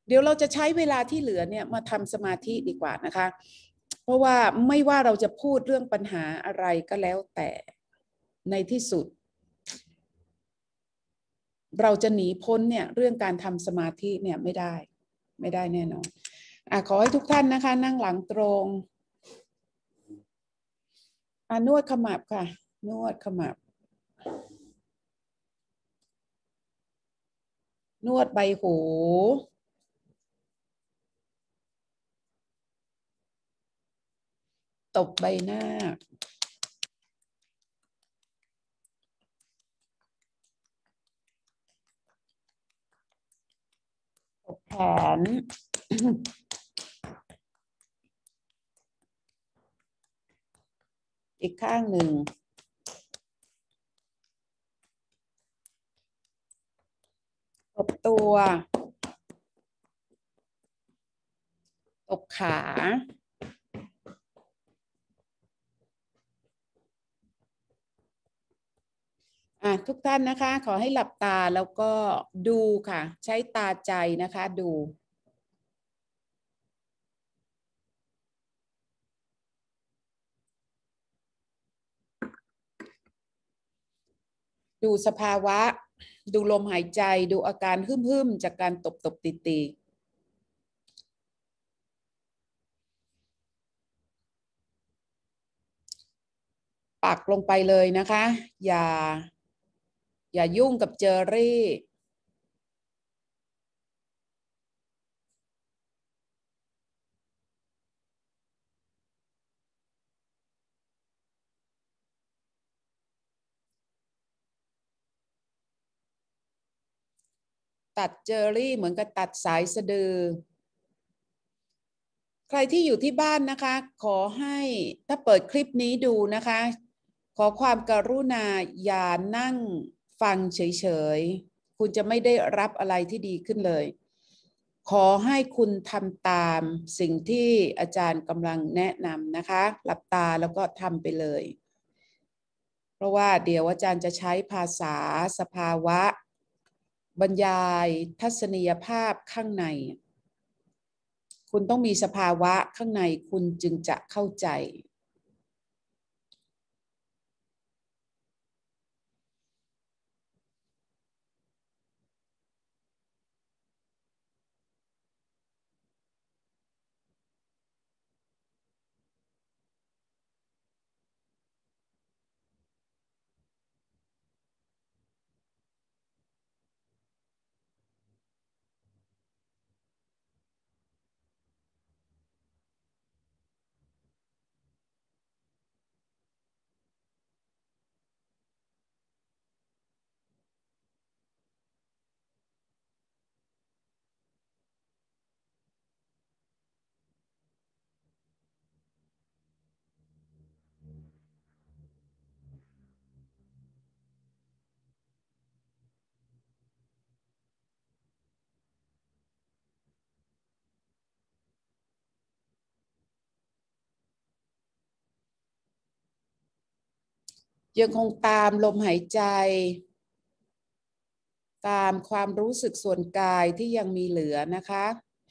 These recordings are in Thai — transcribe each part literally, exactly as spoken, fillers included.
เดี๋ยวเราจะใช้เวลาที่เหลือเนี่ยมาทำสมาธิดีกว่านะคะเพราะว่าไม่ว่าเราจะพูดเรื่องปัญหาอะไรก็แล้วแต่ในที่สุดเราจะหนีพ้นเนี่ยเรื่องการทำสมาธิเนี่ยไม่ได้ไม่ได้แน่นอนอ่ะขอให้ทุกท่านนะคะนั่งหลังตรงอ่ะนวดขมับค่ะนวดขมับนวดใบหูตบใบหน้าตบแขน อีกข้างหนึ่งตบตัวตบขาอ่ะทุกท่านนะคะขอให้หลับตาแล้วก็ดูค่ะใช้ตาใจนะคะดูดูสภาวะดูลมหายใจดูอาการฮึ่มๆจากการตบตบตีตีปักลงไปเลยนะคะอย่าอย่ายุ่งกับเจอรี่ตัดเจอรี่เหมือนกับตัดสายสะดือใครที่อยู่ที่บ้านนะคะขอให้ถ้าเปิดคลิปนี้ดูนะคะขอความกรุณาอย่านั่งฟังเฉยๆคุณจะไม่ได้รับอะไรที่ดีขึ้นเลยขอให้คุณทำตามสิ่งที่อาจารย์กำลังแนะนำนะคะหลับตาแล้วก็ทำไปเลยเพราะว่าเดี๋ยวอาจารย์จะใช้ภาษาสภาวะบรรยายทัศนียภาพข้างในคุณต้องมีสภาวะข้างในคุณจึงจะเข้าใจยังคงตามลมหายใจตามความรู้สึกส่วนกายที่ยังมีเหลือนะคะ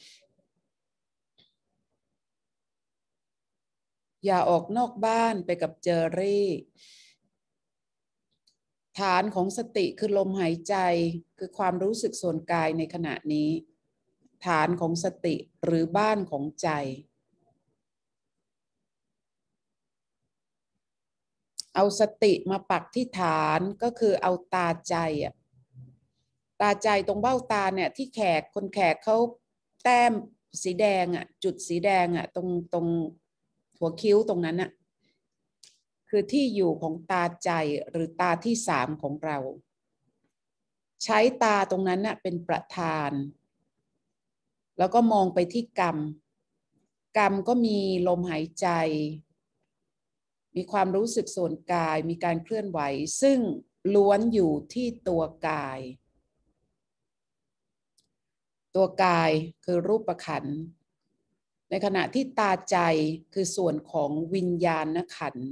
อย่าออกนอกบ้านไปกับเจอรี่ฐานของสติคือลมหายใจคือความรู้สึกส่วนกายในขณะนี้ฐานของสติหรือบ้านของใจเอาสติมาปักที่ฐานก็คือเอาตาใจอะตาใจตรงเบ้าตาเนี่ยที่แขกคนแขกเขาแต้มสีแดงอ่ะจุดสีแดงอ่ะตรงตรงหัวคิ้วตรงนั้นอ่ะคือที่อยู่ของตาใจหรือตาที่สามของเราใช้ตาตรงนั้นน่ะเป็นประธานแล้วก็มองไปที่กรรมกรรมก็มีลมหายใจมีความรู้สึกส่วนกายมีการเคลื่อนไหวซึ่งล้วนอยู่ที่ตัวกายตัวกายคือรูปขันธ์ในขณะที่ตาใจคือส่วนของวิญญาณขันธ์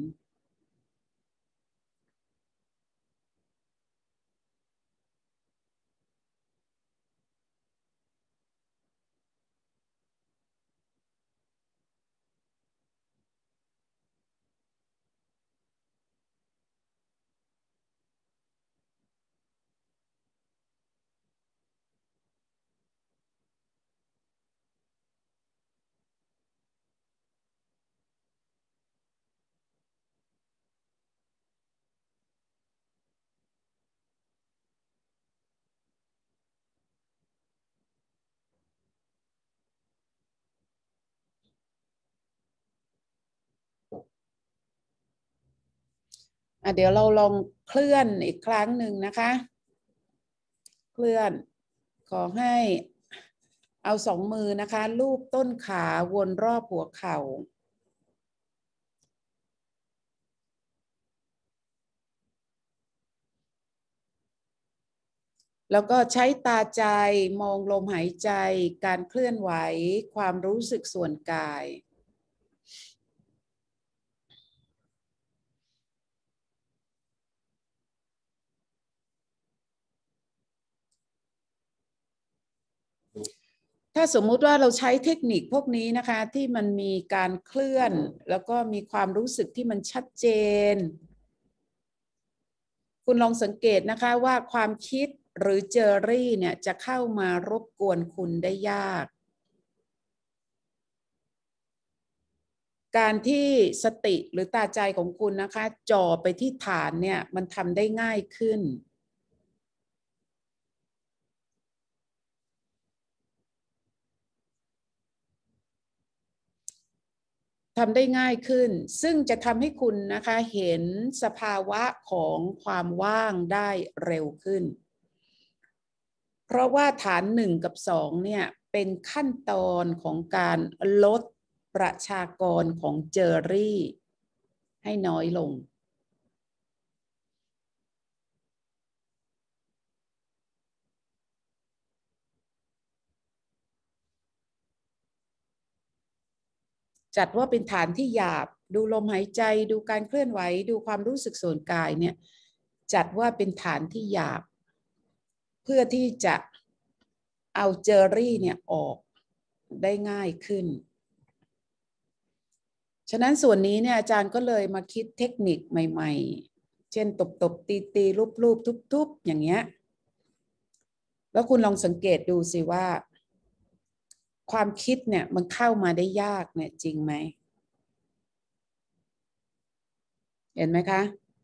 อ่ะเดี๋ยวเราลองเคลื่อนอีกครั้งหนึ่งนะคะเคลื่อนขอให้เอาสองมือนะคะลูบต้นขาวนรอบหัวเข่าแล้วก็ใช้ตาใจมองลมหายใจการเคลื่อนไหวความรู้สึกส่วนกายถ้าสมมุติว่าเราใช้เทคนิคพวกนี้นะคะที่มันมีการเคลื่อนแล้วก็มีความรู้สึกที่มันชัดเจนคุณลองสังเกตนะคะว่าความคิดหรือเจอรี่เนี่ยจะเข้ามารบกวนคุณได้ยากการที่สติหรือตาใจของคุณนะคะจ่อไปที่ฐานเนี่ยมันทำได้ง่ายขึ้นทำได้ง่ายขึ้นซึ่งจะทำให้คุณนะคะเห็นสภาวะของความว่างได้เร็วขึ้นเพราะว่าฐานหนึ่งกับสองเนี่ยเป็นขั้นตอนของการลดประชากรของเจอรี่ให้น้อยลงจัดว่าเป็นฐานที่หยาบดูลมหายใจดูการเคลื่อนไหวดูความรู้สึกส่วนกายเนี่ยจัดว่าเป็นฐานที่หยาบเพื่อที่จะเอาเจอรี่เนี่ยออกได้ง่ายขึ้นฉะนั้นส่วนนี้เนี่ยอาจารย์ก็เลยมาคิดเทคนิคใหม่ๆเช่นตบตบตีตีรูปรูปทุบทุบอย่างเงี้ยแล้วคุณลองสังเกตดูสิว่าความคิดเนี่ยมันเข้ามาได้ยากเนี่ยจริงไหมเห็นไหมคะ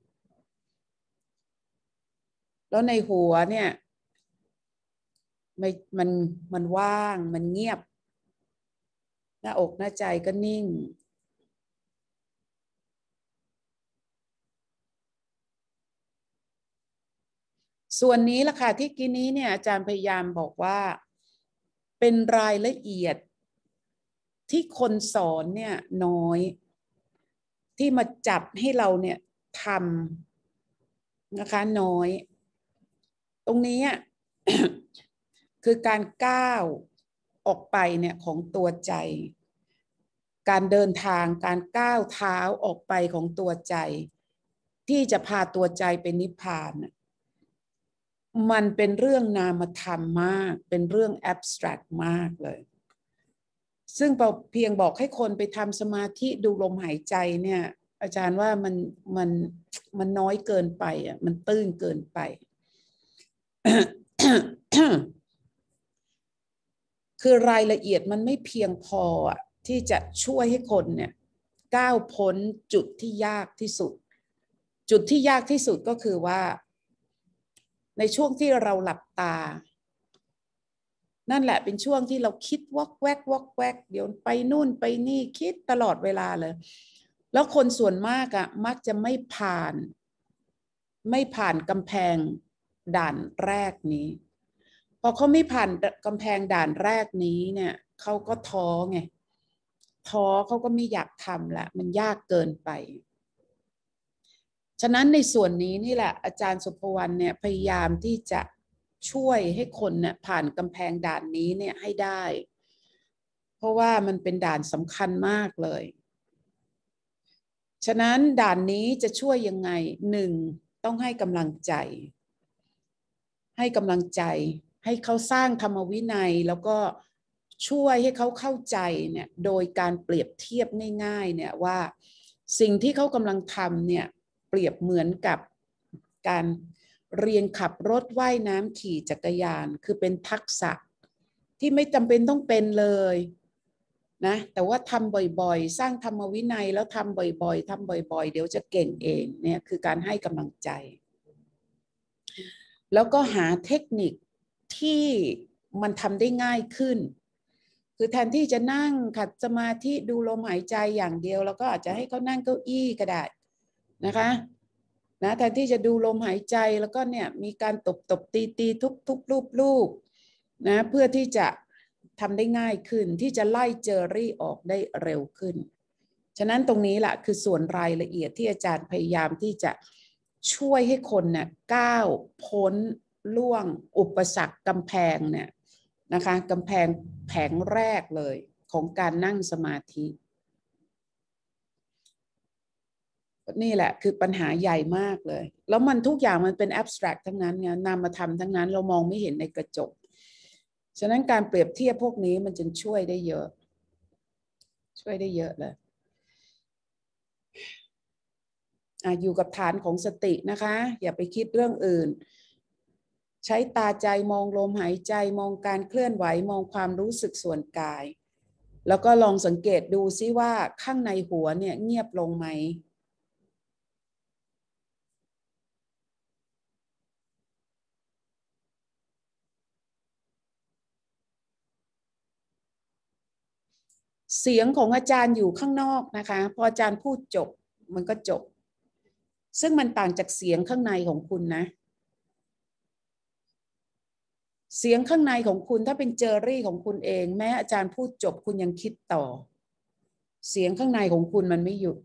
แล้วในหัวเนี่ยไม่มันมันว่างมันเงียบหน้าอกหน้าใจก็นิ่งส่วนนี้ล่ะค่ะที่กี้นี้เนี่ยอาจารย์พยายามบอกว่าเป็นรายละเอียดที่คนสอนเนี่ยน้อยที่มาจับให้เราเนี่ยทำนะคะน้อยตรงนี้ คือการก้าวออกไปเนี่ยของตัวใจการเดินทางการก้าวเท้าออกไปของตัวใจที่จะพาตัวใจเป็นนิพพานมันเป็นเรื่องนามธรรมมากเป็นเรื่องแอบสแตรกมากเลยซึ่งเพียงบอกให้คนไปทำสมาธิดูลมหายใจเนี่ยอาจารย์ว่ามันมันมันน้อยเกินไปอ่ะมันตื้นเกินไป คือรายละเอียดมันไม่เพียงพอที่จะช่วยให้คนเนี่ยก้าวพ้นจุดที่ยากที่สุดจุดที่ยากที่สุดก็คือว่าในช่วงที่เราหลับตานั่นแหละเป็นช่วงที่เราคิดวอกแวกวอกแวกเดี๋ยวไปนู่นไปนี่คิดตลอดเวลาเลยแล้วคนส่วนมากอ่ะมักจะไม่ผ่านไม่ผ่านกำแพงด่านแรกนี้พอเขาไม่ผ่านกำแพงด่านแรกนี้เนี่ยเขาก็ท้อไงท้อเขาก็ไม่อยากทำละมันยากเกินไปฉะนั้นในส่วนนี้นี่แหละอาจารย์สุภวรรณเนี่ยพยายามที่จะช่วยให้คนเนี่ยผ่านกำแพงด่านนี้เนี่ยให้ได้เพราะว่ามันเป็นด่านสำคัญมากเลยฉะนั้นด่านนี้จะช่วยยังไงหนึ่งต้องให้กำลังใจให้กำลังใจให้เขาสร้างธรรมวินัยแล้วก็ช่วยให้เขาเข้าใจเนี่ยโดยการเปรียบเทียบง่ายๆเนี่ยว่าสิ่งที่เขากำลังทำเนี่ยเปรียบเหมือนกับการเรียนขับรถว่ายน้ำขี่จักรยานคือเป็นทักษะที่ไม่จำเป็นต้องเป็นเลยนะแต่ว่าทำบ่อยๆสร้างธรรมวินัยแล้วทำบ่อยๆทำบ่อยๆเดี๋ยวจะเก่งเองเนี่ยคือการให้กำลังใจแล้วก็หาเทคนิคที่มันทำได้ง่ายขึ้นคือแทนที่จะนั่งขัดสมาธิดูลมหายใจอย่างเดียวแล้วก็อาจจะให้เขานั่งเก้าอี้ก็ได้นะคะนะแทนที่จะดูลมหายใจแล้วก็เนี่ยมีการตบตบตีตีทุบทุบรูปรูปนะเพื่อที่จะทำได้ง่ายขึ้นที่จะไล่เจอรี่ออกได้เร็วขึ้นฉะนั้นตรงนี้แหละคือส่วนรายละเอียดที่อาจารย์พยายามที่จะช่วยให้คนเนี่ยก้าวพ้นล่วงอุปสรรคกำแพงเนี่ยนะคะกำแพงแผงแรกเลยของการนั่งสมาธินี่แหละคือปัญหาใหญ่มากเลยแล้วมันทุกอย่างมันเป็น abstract ทั้งนั้นไงนามธรรมทั้งนั้นเรามองไม่เห็นในกระจกฉะนั้นการเปรียบเทียบพวกนี้มันจึงช่วยได้เยอะช่วยได้เยอะเลยอ่ะอยู่กับฐานของสตินะคะอย่าไปคิดเรื่องอื่นใช้ตาใจมองลมหายใจมองการเคลื่อนไหวมองความรู้สึกส่วนกายแล้วก็ลองสังเกตดูซิว่าข้างในหัวเนี่ยเงียบลงไหมเสียงของอาจารย์อยู่ข้างนอกนะคะพออาจารย์พูดจบมันก็จบซึ่งมันต่างจากเสียงข้างในของคุณนะเสียงข้างในของคุณถ้าเป็นเจอรี่ของคุณเองแม้อาจารย์พูดจบคุณยังคิดต่อเสียงข้างในของคุณมันไม่หยุด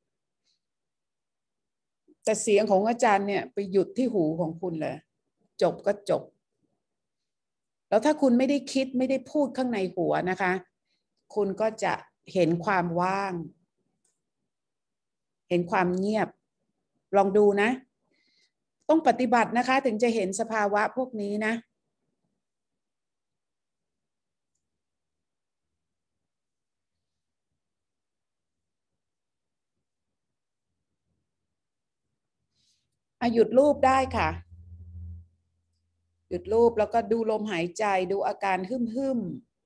แต่เสียงของอาจารย์เนี่ยไปหยุดที่หูของคุณเลยจบก็จบแล้วถ้าคุณไม่ได้คิดไม่ได้พูดข้างในหัวนะคะคุณก็จะเห็นความว่างเห็นความเงียบลองดูนะต้องปฏิบัตินะคะถึงจะเห็นสภาวะพวกนี้นะหยุดรูปได้ค่ะหยุดรูปแล้วก็ดูลมหายใจดูอาการหึ่มหึ่ม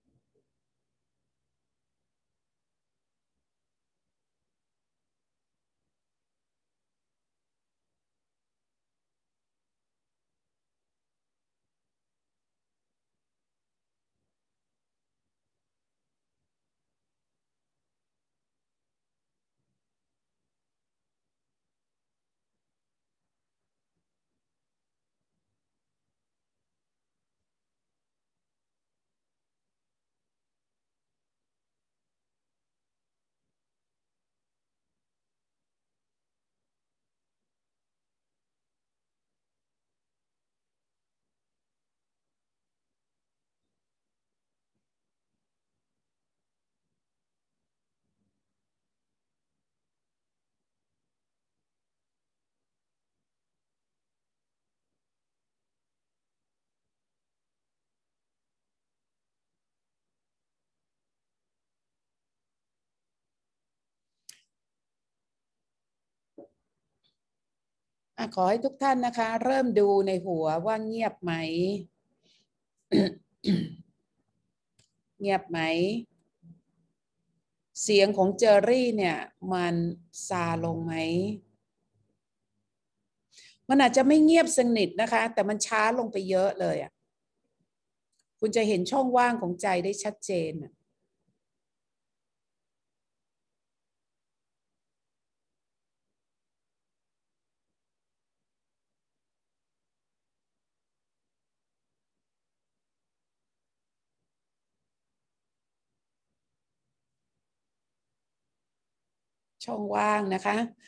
อ่ะขอให้ทุกท่านนะคะเริ่มดูในหัวว่าเงียบไหม เงียบไหมเสียงของเจอรี่เนี่ยมันซาลงไหมมันอาจจะไม่เงียบสนิทนะคะแต่มันช้าลงไปเยอะเลยอ่ะคุณจะเห็นช่องว่างของใจได้ชัดเจนช่องว่างนะคะ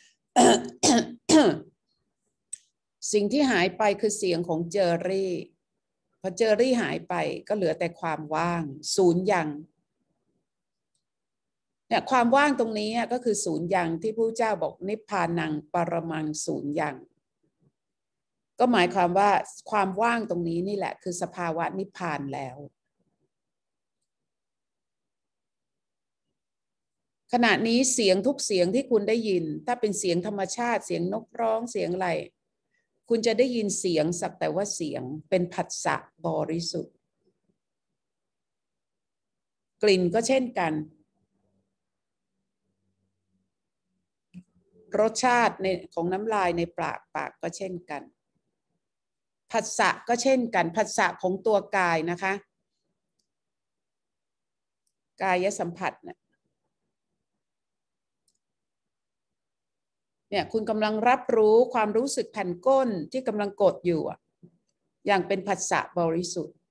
สิ่งที่หายไปคือเสียงของเจอรี่พอเจอรี่หายไปก็เหลือแต่ความว่างศูนย์อย่างเนี่ยความว่างตรงนี้ก็คือศูนย์อย่างที่พระเจ้าบอกนิพพานังปรมังศูนย์อย่างก็หมายความว่าความว่างตรงนี้นี่แหละคือสภาวะนิพพานแล้วขณะนี้เสียงทุกเสียงที่คุณได้ยินถ้าเป็นเสียงธรรมชาติเสียงนกร้องเสียงอะไรคุณจะได้ยินเสียงสักแต่ว่าเสียงเป็นผัสสะบริสุทธิ์กลิ่นก็เช่นกันรสชาติในของน้ำลายในปากปากก็เช่นกันผัสสะก็เช่นกันผัสสะของตัวกายนะคะกายสัมผัสเนี่ยเนี่ยคุณกำลังรับรู้ความรู้สึกแผ่นก้นที่กำลังกดอยู่อย่างเป็นผัสสะบริสุทธิ์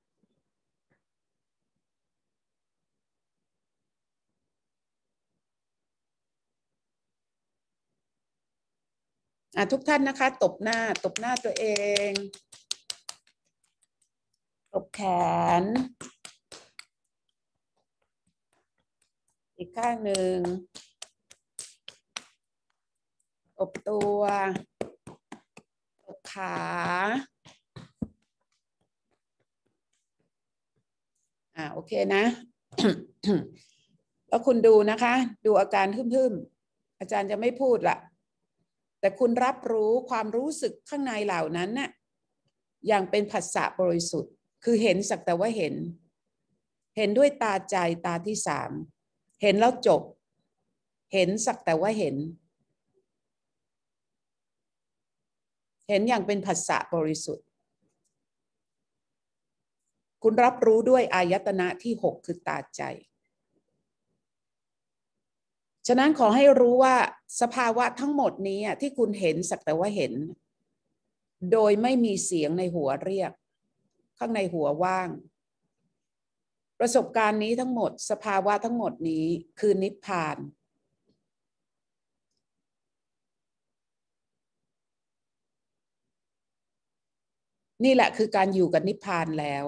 อ่ะทุกท่านนะคะตบหน้าตบหน้าตัวเองตบแขนอีกข้างหนึ่งตบตัวตบขาอ่าโอเคนะ แล้วคุณดูนะคะดูอาการทึ่มๆอาจารย์จะไม่พูดละแต่คุณรับรู้ความรู้สึกข้างในเหล่านั้นน่ะอย่างเป็นผัสสะบริสุทธิ์คือเห็นสักแต่ว่าเห็นเห็นด้วยตาใจตาที่สามเห็นแล้วจบเห็นสักแต่ว่าเห็นเห็นอย่างเป็นผัสสะบริสุทธิ์คุณรับรู้ด้วยอายตนะที่หกคือตาใจฉะนั้นขอให้รู้ว่าสภาวะทั้งหมดนี้ที่คุณเห็นสักแต่ว่าเห็นโดยไม่มีเสียงในหัวเรียกข้างในหัวว่างประสบการณ์นี้ทั้งหมดสภาวะทั้งหมดนี้คือนิพพานนี่แหละคือการอยู่กับนิพพานแล้ว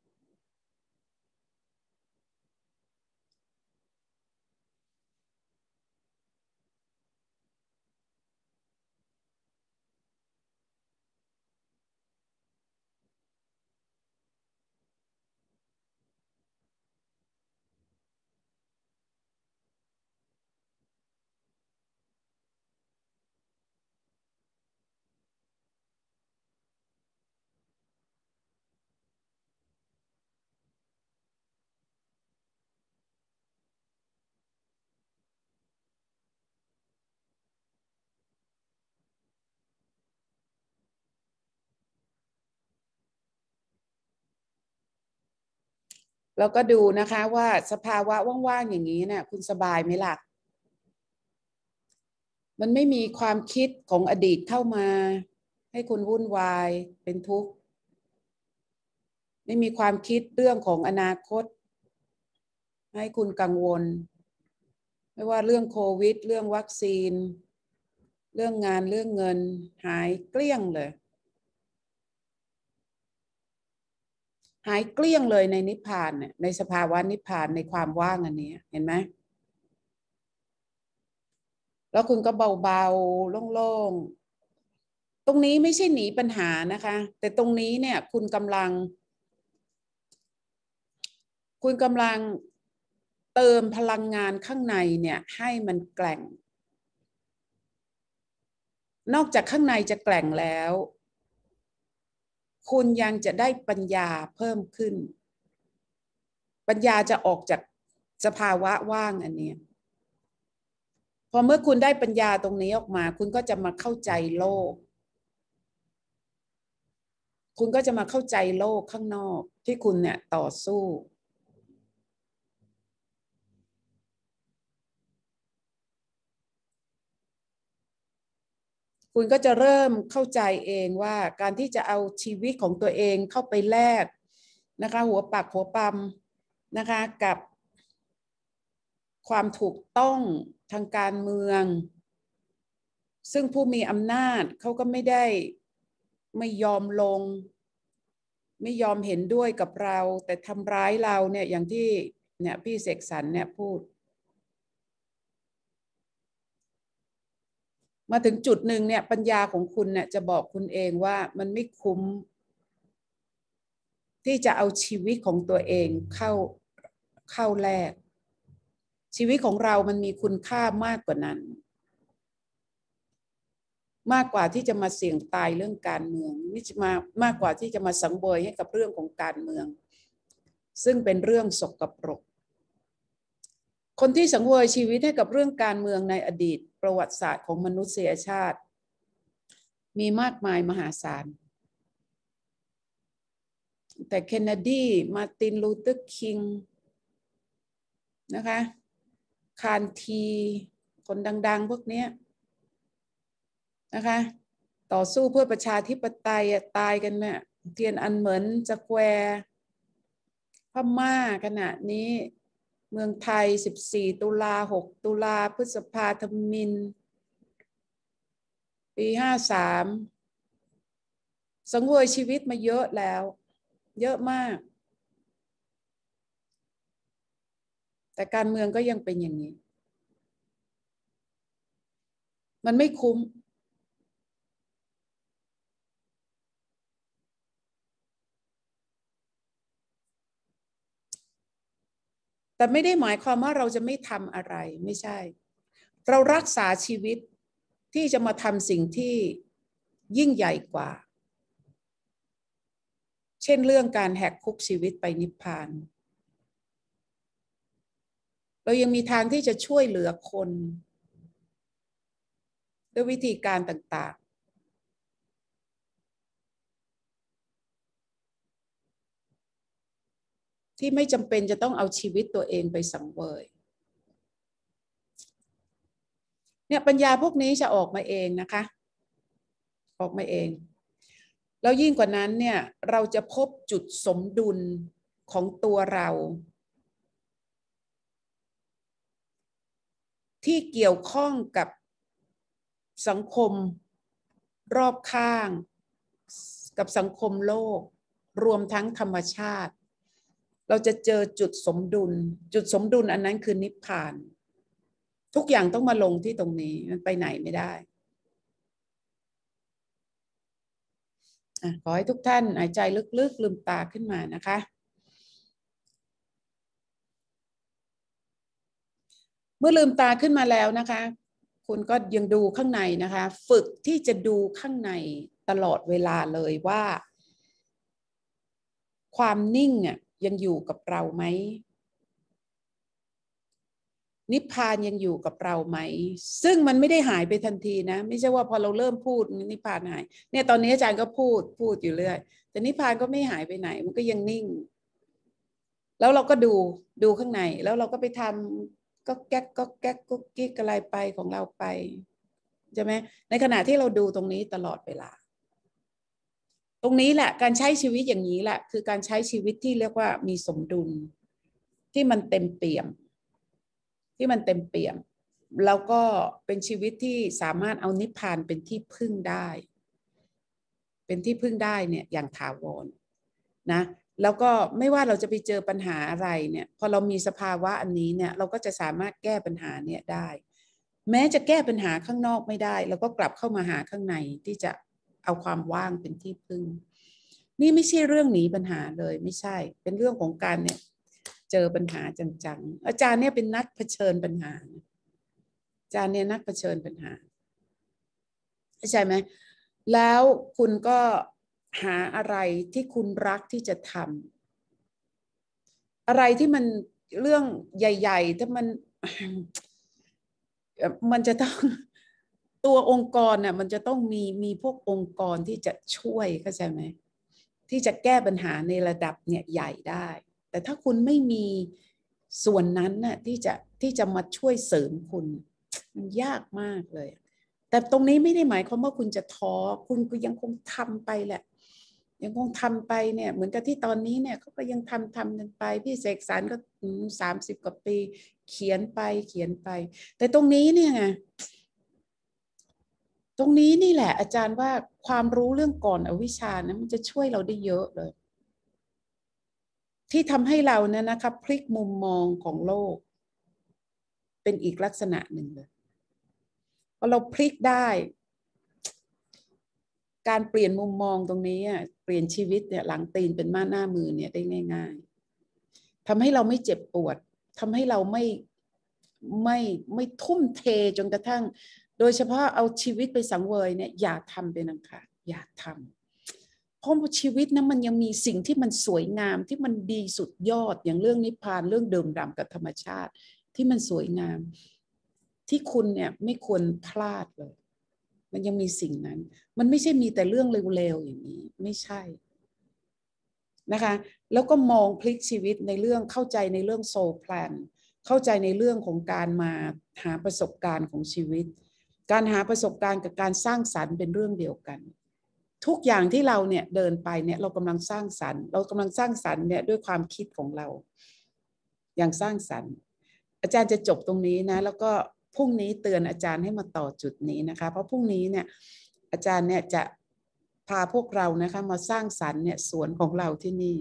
แล้วก็ดูนะคะว่าสภาวะว่างๆอย่างนี้เนี่ยคุณสบายไหมล่ะมันไม่มีความคิดของอดีตเข้ามาให้คุณวุ่นวายเป็นทุกข์ไม่มีความคิดเรื่องของอนาคตให้คุณกังวลไม่ว่าเรื่องโควิดเรื่องวัคซีนเรื่องงานเรื่องเงินหายเกลี้ยงเลยหายเกลี้ยงเลยในนิพพานเนี่ยในสภาวะนิพพานในความว่างอันนี้เห็นไหมแล้วคุณก็เบาๆโล่งๆตรงนี้ไม่ใช่หนีปัญหานะคะแต่ตรงนี้เนี่ยคุณกำลังคุณกำลังเติมพลังงานข้างในเนี่ยให้มันแกร่งนอกจากข้างในจะแกร่งแล้วคุณยังจะได้ปัญญาเพิ่มขึ้นปัญญาจะออกจากสภาวะว่างอันนี้พอเมื่อคุณได้ปัญญาตรงนี้ออกมาคุณก็จะมาเข้าใจโลกคุณก็จะมาเข้าใจโลกข้างนอกที่คุณเนี่ยต่อสู้คุณก็จะเริ่มเข้าใจเองว่าการที่จะเอาชีวิตของตัวเองเข้าไปแลกนะคะหัวปักหัวปั๊มนะคะกับความถูกต้องทางการเมืองซึ่งผู้มีอำนาจเขาก็ไม่ได้ไม่ยอมลงไม่ยอมเห็นด้วยกับเราแต่ทำร้ายเราเนี่ยอย่างที่เนี่ยพี่เสกสรรเนี่ยพูดมาถึงจุดหนึ่งเนี่ยปัญญาของคุณเนี่ยจะบอกคุณเองว่ามันไม่คุ้มที่จะเอาชีวิตของตัวเองเข้าเข้าแลกชีวิตของเรามันมีคุณค่ามากกว่านั้นมากกว่าที่จะมาเสี่ยงตายเรื่องการเมืองนี่จะมามากกว่าที่จะมาสังเวยให้กับเรื่องของการเมืองซึ่งเป็นเรื่องสกปรกคนที่สังเวยชีวิตให้กับเรื่องการเมืองในอดีตประวัติศาสตร์ของมนุษยชาติมีมากมายมหาศาลแต่เคนเนดีมาร์ตินลูเทอร์คิงนะคะคานทีคนดังๆพวกนี้นะคะต่อสู้เพื่อประชาธิปไตยตายกันเนี่ยเทียนอันเหมินสแควร์พม่าขณะนี้เมืองไทยสิบสี่ตุลาหกตุลาพฤษภาธมิฬปีห้าสามสังเวยชีวิตมาเยอะแล้วเยอะมากแต่การเมืองก็ยังเป็นอย่างนี้มันไม่คุ้มแต่ไม่ได้หมายความว่าเราจะไม่ทำอะไรไม่ใช่เรารักษาชีวิตที่จะมาทำสิ่งที่ยิ่งใหญ่กว่าเช่นเรื่องการแหกคุกชีวิตไปนิพพานเรายังมีทางที่จะช่วยเหลือคนด้วยวิธีการต่างๆที่ไม่จำเป็นจะต้องเอาชีวิตตัวเองไปสังเวยเนี่ยปัญญาพวกนี้จะออกมาเองนะคะออกมาเองแล้วยิ่งกว่านั้นเนี่ยเราจะพบจุดสมดุลของตัวเราที่เกี่ยวข้องกับสังคมรอบข้างกับสังคมโลกรวมทั้งธรรมชาติเราจะเจอจุดสมดุลจุดสมดุลอันนั้นคือนิพพานทุกอย่างต้องมาลงที่ตรงนี้มันไปไหนไม่ได้อ่ะขอให้ทุกท่านหายใจลึกๆลืมตาขึ้นมานะคะเมื่อลืมตาขึ้นมาแล้วนะคะคุณก็ยังดูข้างในนะคะฝึกที่จะดูข้างในตลอดเวลาเลยว่าความนิ่งอ่ะยังอยู่กับเราไหมนิพพานยังอยู่กับเราไหมซึ่งมันไม่ได้หายไปทันทีนะไม่ใช่ว่าพอเราเริ่มพูดนิพพานหายเนี่ยตอนนี้อาจารย์ก็พูดพูดอยู่เรื่อยแต่นิพพานก็ไม่หายไปไหนมันก็ยังนิ่งแล้วเราก็ดูดูข้างในแล้วเราก็ไปทำก็แก๊กก็แก๊กก็กิ๊กอะไรไปของเราไปใช่ไหมในขณะที่เราดูตรงนี้ตลอดเวลาตรงนี้แหละการใช้ชีวิตอย่างนี้แหละคือการใช้ชีวิตที่เรียกว่ามีสมดุลที่มันเต็มเปี่ยมที่มันเต็มเปี่ยมแล้วก็เป็นชีวิตที่สามารถเอานิพพานเป็นที่พึ่งได้เป็นที่พึ่งได้เนี่ยอย่างถาวรนะแล้วก็ไม่ว่าเราจะไปเจอปัญหาอะไรเนี่ยพอเรามีสภาวะอันนี้เนี่ยเราก็จะสามารถแก้ปัญหาเนี่ยได้แม้จะแก้ปัญหาข้างนอกไม่ได้เราก็กลับเข้ามาหาข้างในที่จะเอาความว่างเป็นที่พึ่งนี่ไม่ใช่เรื่องหนีปัญหาเลยไม่ใช่เป็นเรื่องของการเนี่ยเจอปัญหาจังๆอาจารย์เนี่ยเป็นนักเผชิญปัญหาอาจารย์เนี่ยนักเผชิญปัญหาใช่ไหมแล้วคุณก็หาอะไรที่คุณรักที่จะทำอะไรที่มันเรื่องใหญ่ๆถ้ามันมันจะต้องตัวองค์กรน่ะมันจะต้องมีมีพวกองค์กรที่จะช่วยเข้าใจไหมที่จะแก้ปัญหาในระดับเนี่ยใหญ่ได้แต่ถ้าคุณไม่มีส่วนนั้นน่ะที่จะที่จะมาช่วยเสริมคุณมันยากมากเลยแต่ตรงนี้ไม่ได้หมายความว่าคุณจะท้อคุณก็ยังคงทำไปแหละยังคงทำไปเนี่ยเหมือนกับที่ตอนนี้เนี่ยเขาก็ยังทำทำกันไปพี่เสกสรรก็สามสิบกว่าปีเขียนไปเขียนไปแต่ตรงนี้เนี่ยไงตรงนี้นี่แหละอาจารย์ว่าความรู้เรื่องก่อนอวิชชานะมันจะช่วยเราได้เยอะเลยที่ทำให้เราเนี่ยนะคะพลิกมุมมองของโลกเป็นอีกลักษณะหนึ่งเลยพอเราพลิกได้การเปลี่ยนมุมมองตรงนี้เปลี่ยนชีวิตเนี่ยหลังตีนเป็นม้าหน้ามือเนี่ยได้ง่ายๆทำให้เราไม่เจ็บปวดทำให้เราไม่ไม่ไม่ทุ่มเทจนกระทั่งโดยเฉพาะเอาชีวิตไปสังเวยเนี่ยอย่าทำเป็นอันขาดอย่าทำเพราะชีวิตนั้นมันยังมีสิ่งที่มันสวยงามที่มันดีสุดยอดอย่างเรื่องนิพพานเรื่องเดิมดำกับธรรมชาติที่มันสวยงามที่คุณเนี่ยไม่ควรพลาดเลยมันยังมีสิ่งนั้นมันไม่ใช่มีแต่เรื่องเร็วๆอย่างนี้ไม่ใช่นะคะแล้วก็มองพลิกชีวิตในเรื่องเข้าใจในเรื่องโซลแพลนเข้าใจในเรื่องของการมาหาประสบการณ์ของชีวิตการหาประสบการณ์กับการสร้างสรรค์เป็นเรื่องเดียวกันทุกอย่างที่เราเนี่ยเดินไปเนี่ยเรากำลังสร้างสรรค์เรากำลังสร้างสรรค์เนี่ยด้วยความคิดของเราอย่างสร้างสรรค์อาจารย์จะจบตรงนี้นะแล้วก็พรุ่งนี้เตือนอาจารย์ให้มาต่อจุดนี้นะคะเพราะพรุ่งนี้เนี่ยอาจารย์เนี่ยจะพาพวกเรานะคะมาสร้างสรรค์เนี่ยสวนของเราที่นี่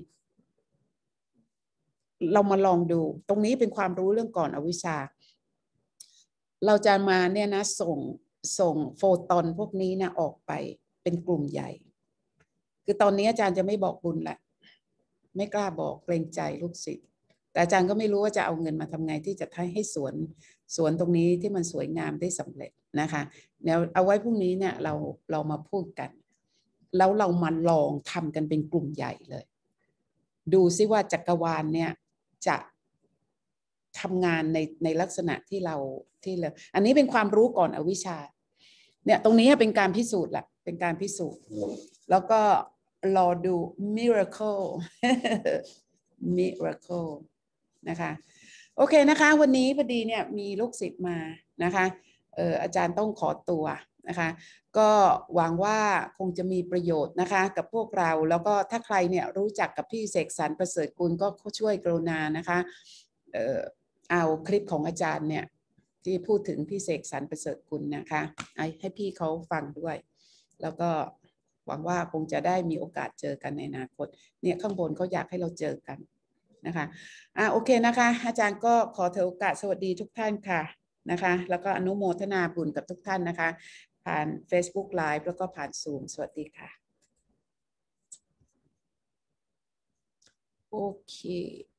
เรามาลองดูตรงนี้เป็นความรู้เรื่องก่อนอวิชชาเราจะมาเนี่ยนะส่งส่งโฟตอนพวกนี้นะออกไปเป็นกลุ่มใหญ่คือตอนนี้อาจารย์จะไม่บอกบุญละไม่กล้าบอกเกรงใจลูกศิษย์แต่อาจารย์ก็ไม่รู้ว่าจะเอาเงินมาทำไงที่จะให้ให้สวนสวนตรงนี้ที่มันสวยงามได้สำเร็จนะคะเดี๋ยวเอาไว้พรุ่งนี้เนี่ยเราเรามาพูดกันแล้วเรามาลองทำกันเป็นกลุ่มใหญ่เลยดูซิว่าจักรวาลเนี่ยจะทำงานในในลักษณะที่เราที่เราอันนี้เป็นความรู้ก่อนอวิชชาเนี่ยตรงนี้เป็นการพิสูจน์แหละเป็นการพิสูจน์แล้วก็รอดู miracle miracle นะคะโอเคนะคะวันนี้พอดีเนี่ยมีลูกศิษย์มานะคะเอออาจารย์ต้องขอตัวนะคะก็หวังว่าคงจะมีประโยชน์นะคะกับพวกเราแล้วก็ถ้าใครเนี่ยรู้จักกับพี่เสกสรรประเสริฐกุลก็ช่วยกรุณานะคะเออเอาคลิปของอาจารย์เนี่ยที่พูดถึงพี่เสกสรรประเสริฐกุลนะคะให้พี่เขาฟังด้วยแล้วก็หวังว่าคงจะได้มีโอกาสเจอกันในอนาคตเนี่ยข้างบนเขาอยากให้เราเจอกันนะคะอ่ะโอเคนะคะอาจารย์ก็ขอถือโอกาสสวัสดีทุกท่านค่ะนะคะแล้วก็อนุโมทนาบุญกับทุกท่านนะคะผ่าน Facebook Live แล้วก็ผ่าน Zoom สวัสดีค่ะโอเค